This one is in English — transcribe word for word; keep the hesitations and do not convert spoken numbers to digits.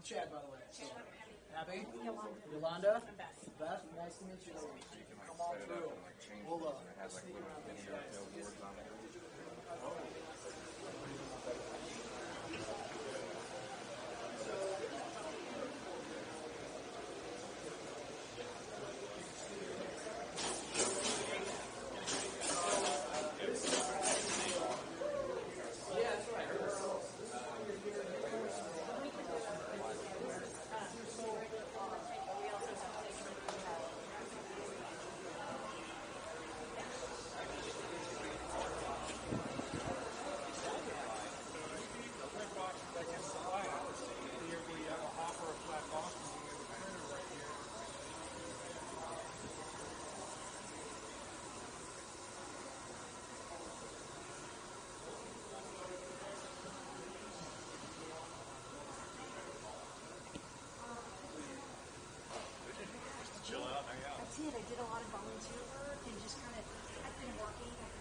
Chad, by the way. So, Abby? Yolanda? Beth. Beth, nice to meet you. Come on through. We'll uh, see you around these guys. Chill out, hang out. That's it. I did a lot of volunteer work and just kind of, I've been working.